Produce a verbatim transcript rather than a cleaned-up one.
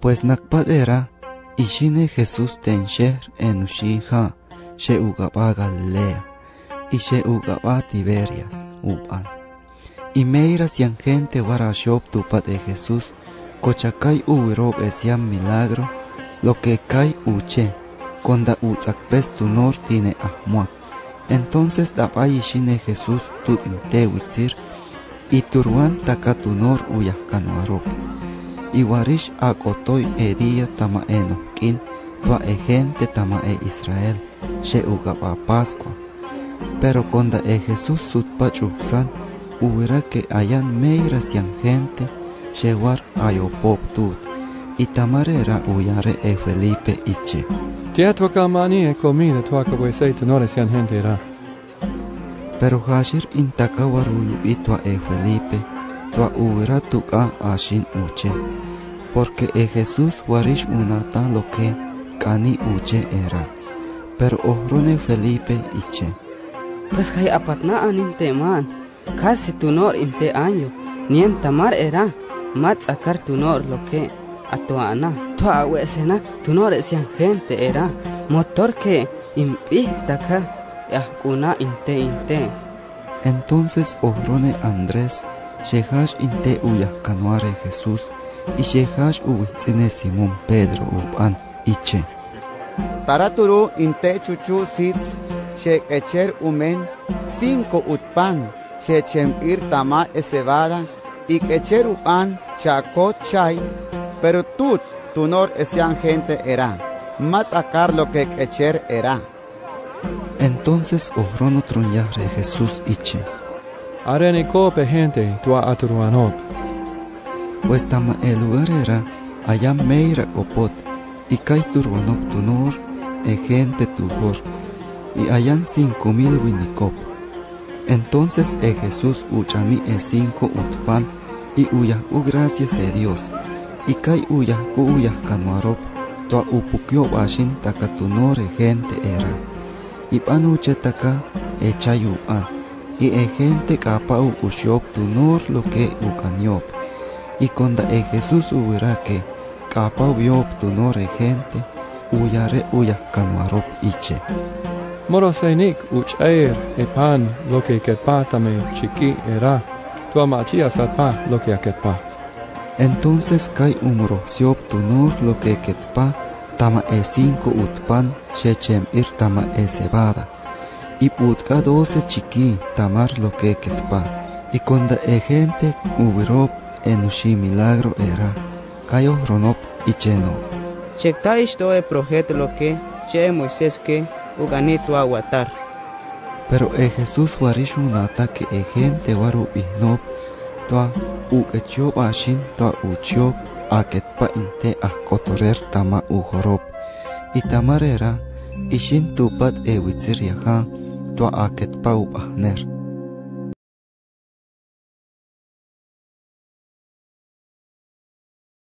Pues nakpadera, ishine Jesús ten sher enushiha, she ugaba Galilea, y she ugaba Tiberias, upan. Y meiras yan gente warashop tupat de Jesús, cochacay uwirob esian milagro, lo que kai uche, conda utzakpes tu nor tiene ahmuak. Entonces dabay ishine Jesús tut intewitzir, y turwan taka tu nor uyahkanuarop. Y warish akotoy edia tama enokin, tua e gente tama e Israel, she ugaba Pascua. Pero conda e Jesús sutpachuksan, uwira que hayan meiras yan gente, she war ayopop tut, y tamarera uyare e Felipe iche. Tia tuaka mani e comida tuaka wesei tenores yan gente era. Pero hashir intaka waruyu itua e Felipe, tua uwira tuka ashin uche, porque e Jesús warish unata lo que kani uche era. Pero ohrone Felipe iche. Pues hay apatna anin teman, casi tu nor inte año, ni en tamar era, mat sacar tu nor lo que atuana, tu awesena, tu nor esian gente era, motor que impih taka, una inte inte. Entonces ohrone Andrés, shehash inte uyahkanuare Jesús, y shehash uwitzine Simón Pedro upan iche. Taraturu inte chuchu sits, shek echer umen, cinco utpan, shechem ir tama e cebada, y echer upan, chacot chay, pero tut, tu nor esian gente era, más acar lo que echer era. Entonces ohrono trunyahre Jesús iche. Arene cope gente tua aturuanop. Pues tama el lugar era, allá meira copot, y kai turwanop tu nor, e gente tuhor, y hayan cinco mil winicop. Entonces e Jesús uchami e cinco utpan, y uyah u gracias a Dios, y kai uyah ku uyah kanuarop, tua upukyo bashin taka tu nor e gente era. Y panuche taka e chayupan, y e gente capa ukushiop tu nor lo que ukaniop. Y conda e Jesús hubiera que capa ubiop tu nor e gente, uyare uyahkanuarop iche. Moroseinik uchair e pan lo que ketpatame chiqui era, tua machia satpa lo que aketpa. Entonces kai umro siop tu nor lo que ketpa, tama e cinco utpan, shechem ir tama e cebada, y putka doce chiqui tamar lo que ketpa, y conda e gente ubirop enushi milagro era, kayo ronop y cheno. Chekta isto e profeta lo que, che Moisés que, uganito aguatar. Pero e Jesús warishunata que e gente waru ihnop, toa ukecho bashin toa uchiop, aketpa inte akotorer tama uhorop, y tamarera, ishin tupat e witzir yaha, toa aketpa upahner.